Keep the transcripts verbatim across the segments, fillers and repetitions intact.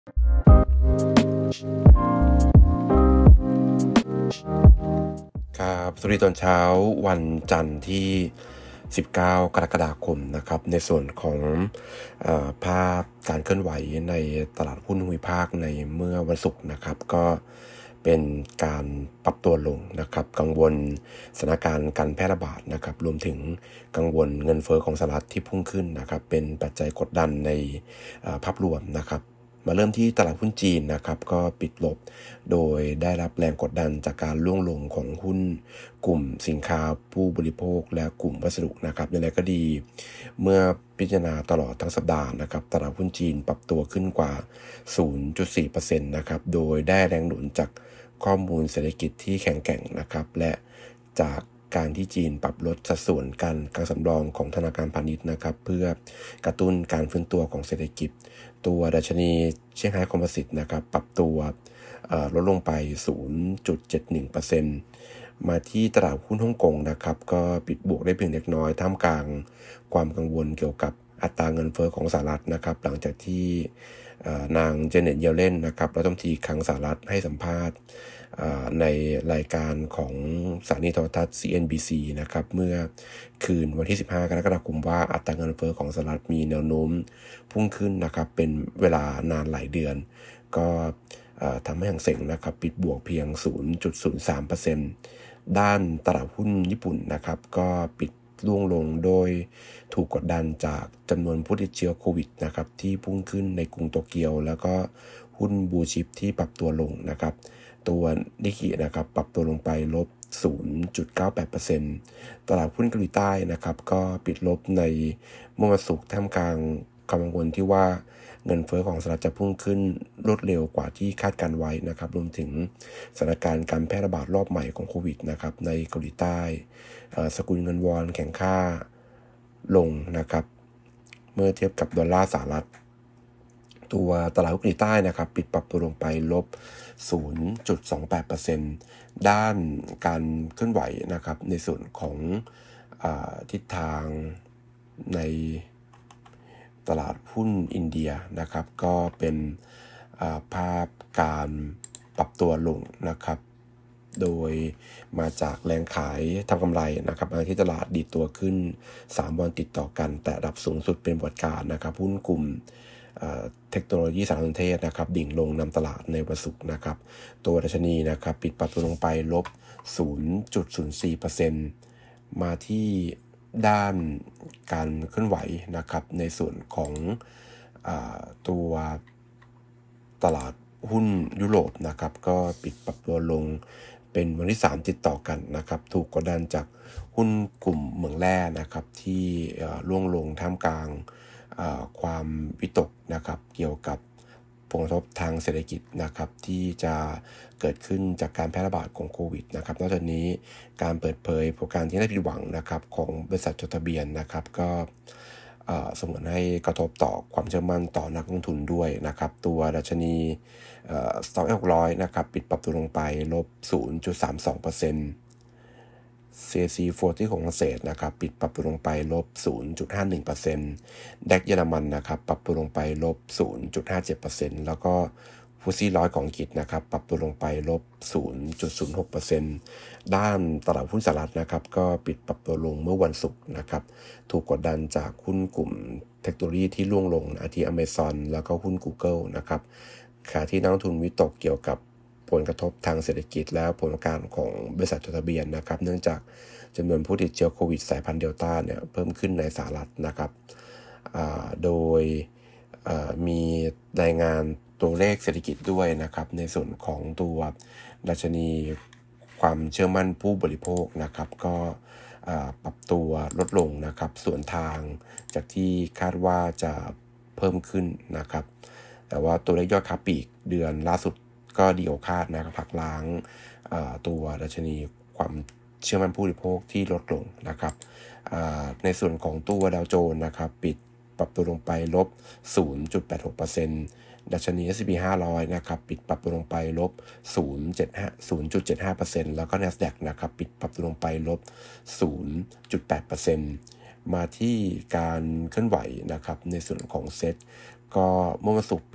ครับสวัสดีตอนเช้าวันจันทร์ที่สิบเก้ากรกฎาคมนะครับในส่วนของเอ่อภาพการเคลื่อนไหวในตลาดหุ้นภูมิภาคในเมื่อวันศุกร์นะครับก็เป็นการปรับตัวลงนะครับกังวลสถานการณ์การแพร่ระบาดนะครับรวมถึงกังวลเงินเฟ้อของสหรัฐที่พุ่งขึ้นนะครับเป็นปัจจัยกดดันในภาพรวมนะครับมาเริ่มที่ตลาดหุ้นจีนนะครับก็ปิดลบโดยได้รับแรงกดดันจากการร่วงลงของหุ้นกลุ่มสินค้าผู้บริโภคและกลุ่มวัสดุนะครับอย่างไรก็ดีเมื่อพิจารณาตลอดทั้งสัปดาห์นะครับตลาดหุ้นจีนปรับตัวขึ้นกว่า ศูนย์จุดสี่เปอร์เซ็นต์ นะครับโดยได้แรงหนุนจากข้อมูลเศรษฐกิจที่แข็งแกร่งนะครับและจากการที่จีนปรับลดสัดส่วนการการสำรองของธนาคารพาณิชย์นะครับเพื่อกระตุ้นการฟื้นตัวของเศรษฐกิจตัวดัชนีเซี่ยงไฮ้คอมโพสิตนะครับปรับตัวลดลงไป ศูนย์จุดเจ็ดหนึ่งเปอร์เซ็นต์ มาที่ตลาดหุ้นฮ่องกงนะครับก็ปิดบวกได้เพียงเล็กน้อยท่ามกลางความกังวลเกี่ยวกับอัตราเงินเฟ้อของสหรัฐนะครับหลังจากที่นางเจเน็ตเยลเลนนะครับรัฐมนตรีคลังสหรัฐให้สัมภาษณ์ในรายการของสถานีโทรทัศน์ ซี เอ็น บี ซี นะครับเมื่อคืนวันที่สิบห้ากรกฎาคมว่าอัตราเงินเฟ้อของสหรัฐมีแนวโน้มพุ่งขึ้นนะครับเป็นเวลานานหลายเดือนก็ทำให้หางเส็งนะครับปิดบวกเพียง ศูนย์จุดศูนย์สามเปอร์เซ็นต์ ด้านตลาดหุ้นญี่ปุ่นนะครับก็ปิดร่วงลงโดยถูกกดดันจากจำนวนผู้ติดเชื้อโควิดนะครับที่พุ่งขึ้นในกรุงโตเกียวแล้วก็หุ้นบูชิปที่ปรับตัวลงนะครับตัวนิกเกินะครับปรับตัวลงไปลบ ศูนย์จุดเก้าแปดเปอร์เซ็นต์ ตลาดหุ้นเกาหลีใต้นะครับก็ปิดลบในเมื่อวันศุกร์ท่ามกลางความกังวลที่ว่าเงินเฟ้อของสหรัฐจะพุ่งขึ้นรวดเร็วกว่าที่คาดการไว้นะครับรวมถึงสถานการณ์การแพร่ระบาดรอบใหม่ของโควิดนะครับในเกาหลีใต้สกุลเงินวอนแข็งค่าลงนะครับเมื่อเทียบกับดอลลาร์สหรัฐตัวตลาดหุ้นเกาหลีใต้นะครับปิดปรับตัวลงไปลบ ศูนย์จุดสองแปดเปอร์เซ็นต์ ด้านการเคลื่อนไหวนะครับในส่วนของอ่าทิศทางในตลาดหุ้นอินเดียนะครับก็เป็นภาพการปรับตัวลงนะครับโดยมาจากแรงขายทำกำไรนะครับที่ตลาดดีดตัวขึ้นสามวันติดต่อกันแต่ระดับสูงสุดเป็นประวัติการนะครับหุ้นกลุ่มเทคโนโลยีสารสนเทศนะครับดิ่งลงนำตลาดในวันศุกร์นะครับตัวดัชนีนะครับปิดปรับตัวลงไปลบ ศูนย์จุดศูนย์สี่เปอร์เซ็นต์ มาที่ด้านการเคลื่อนไหวนะครับในส่วนของอ่าตัวตลาดหุ้นยุโรปนะครับก็ปิดปรับตัวลงเป็นวันที่สามติดต่อกันนะครับถูกกดดันจากหุ้นกลุ่มเหมืองแร่นะครับที่ร่วงลงท่ามกลางความวิตกนะครับเกี่ยวกับผลกระทบทางเศรษฐกิจนะครับที่จะเกิดขึ้นจากการแพร่ระบาดของโควิดนะครับนอกจากนี้การเปิดเผยผลการที่น่าผิดหวังนะครับของบริษัทจดทะเบียนนะครับก็สมมติให้กระทบต่อความเชื่อมั่นต่อนักลงทุนด้วยนะครับตัวดัชนีสต็อกหกร้อยนะครับปิดปรับตัวลงไปลบ ศูนย์จุดสามสองเปอร์เซ็นต์ ซี เอ ซี สี่สิบของฝรั่งเศสนะครับปิดปรับตัวลงไปลบ ศูนย์จุดห้าหนึ่งเปอร์เซ็นต์ แดกเยอรมันนะครับปรับตัวลงไปลบ ศูนย์จุดห้าเจ็ดเปอร์เซ็นต์ แล้วก็ฟุตซี่ร้อยของอังกฤษนะครับปรับตัวลงไปลบ ศูนย์จุดศูนย์หกเปอร์เซ็นต์ ด้านตลาดหุ้นสหรัฐนะครับก็ปิดปรับตัวลงเมื่อวันศุกร์นะครับถูกกดดันจากหุ้นกลุ่มเทคโนโลยีที่ร่วงลงอาทิ Amazon แล้วก็หุ้น Google นะครับขณะที่นักลงทุนวิตกเกี่ยวกับผลกระทบทางเศรษฐกิจและผลประกอบการของบริษัทจดทะเบียนนะครับเนื่องจากจำนวนผู้ติดเชื้อโควิดสายพันธุ์เดลต้าเนี่ยเพิ่มขึ้นในสหรัฐนะครับโดยมีรายงานตัวเลขเศรษฐกิจด้วยนะครับในส่วนของตัวดัชนีความเชื่อมั่นผู้บริโภคนะครับก็ปรับตัวลดลงนะครับส่วนทางจากที่คาดว่าจะเพิ่มขึ้นนะครับแต่ว่าตัวเลขยอดค้าปลีกเดือนล่าสุดก็ดีกว่าคาดนะครับผลักล้างตัวดัชนีความเชื่อมั่นผู้บริโภคที่ลดลงนะครับในส่วนของตัวดาวโจนส์นะครับปิดปรับตัวลงไปลบ ศูนย์จุดแปดหกเปอร์เซ็นต์ ดัชนี เอส แอนด์ พี ห้าร้อยนะครับปิดปรับตัวลงไปลบ ศูนย์จุดเจ็ดห้า ศูนย์จุดเจ็ดห้าเปอร์เซ็นต์ แล้วก็ NASDAQ นะครับปิดปรับตัวลงไปลบ ศูนย์จุดแปดเปอร์เซ็นต์ มาที่การเคลื่อนไหวนะครับในส่วนของเซ็ตก็เมื่อวันศุกร์ปิด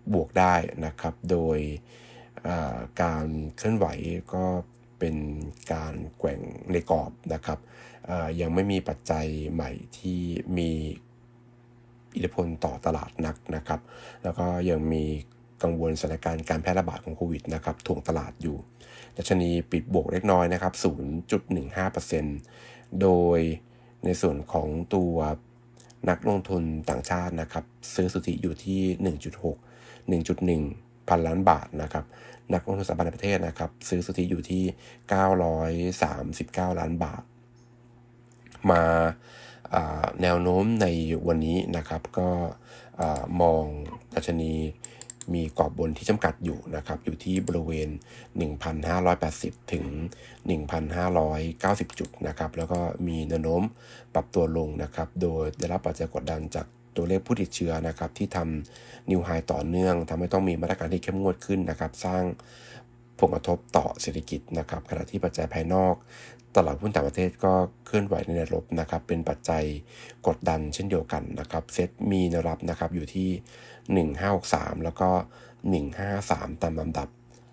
บวกได้นะครับโดยการเคลื่อนไหวก็เป็นการแกว่งในกรอบนะครับยังไม่มีปัจจัยใหม่ที่มีอิทธิพลต่อตลาดนักนะครับแล้วก็ยังมีกังวลสถานการณ์การแพร่ระบาดของโควิดนะครับถ่วงตลาดอยู่ดัชนีปิดบวกเล็กน้อยนะครับ ศูนย์จุดหนึ่งห้าเปอร์เซ็นต์ โดยในส่วนของตัวนักลงทุนต่างชาตินะครับซื้อสุทธิอยู่ที่ หนึ่งจุดหก หนึ่งจุดหนึ่ง พันล้านบาทนะครับนักลงทุนสถาบันในประเทศนะครับซื้อสุทธิอยู่ที่เก้าร้อยสามสิบเก้าล้านบาทมาแนวโน้มในวันนี้นะครับก็มองดัชนีมีกรอบบนที่จำกัดอยู่นะครับอยู่ที่บริเวณ หนึ่งพันห้าร้อยแปดสิบ ถึง หนึ่งพันห้าร้อยเก้าสิบ จุดนะครับแล้วก็มีแนวโน้มปรับตัวลงนะครับโดยได้รับปัจจัยกดดันจากตัวเลขผู้ติดเชื้อนะครับที่ทำนิวไฮต่อเนื่องทำให้ต้องมีมาตรการที่เข้มงวดขึ้นนะครับสร้างผลกระทบต่อเศรษฐกิจนะครับขณะที่ปัจจัยภายนอกตลาดหุ้นต่างประเทศก็เคลื่อนไหวในแนวลบนะครับเป็นปัจจัยกดดันเช่นเดียวกันนะครับเซ็ตมีแนวรับนะครับอยู่ที่หนึ่งพันห้าร้อยหกสิบสามแล้วก็หนึ่งพันห้าร้อยห้าสิบสามตามลำดับ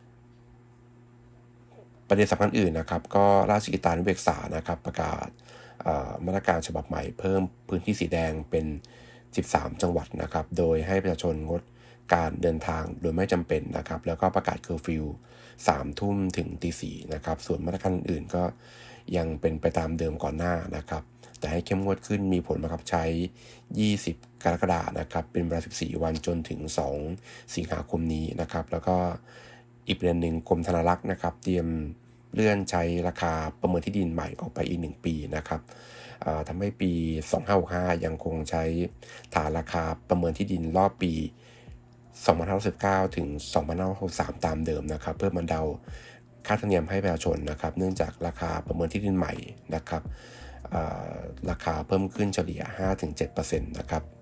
ประเด็นสำคัญอื่นนะครับก็ราชกิจจานุเบกษานะครับประกาศมาตรการฉบับใหม่เพิ่มพื้นที่สีแดงเป็นสิบสามจังหวัดนะครับโดยให้ประชาชนงดการเดินทางโดยไม่จำเป็นนะครับแล้วก็ประกาศเคอร์ฟิวสามทุ่มถึงตีสี่นะครับส่วนมาตรการอื่นๆก็ยังเป็นไปตามเดิมก่อนหน้านะครับแต่ให้เข้มงวดขึ้นมีผลบังคับใช้ยี่สิบกรกฎาคมนะครับเป็นเวลาสิบสี่วันจนถึงสองสิงหาคมนี้นะครับแล้วก็อีกประเด็นหนึ่งกรมธนารักษ์นะครับเตรียมเลื่อนใช้ราคาประเมินที่ดินใหม่ออกไปอีกหนึ่งปีนะครับทำให้ปีสองพันห้าร้อยหกสิบห้ายังคงใช้ฐานราคาประเมินที่ดินรอบปีสองพันห้าร้อยสิบเก้าถึงสองพันห้าร้อยหกสิบสามตามเดิมนะครับเพื่อบรรเทาค่าธรรมเนียมให้ประชาชนนะครับเนื่องจากราคาประเมินที่ดินใหม่นะครับราคาเพิ่มขึ้นเฉลี่ย ห้าถึงเจ็ดเปอร์เซ็นต์ นะครับ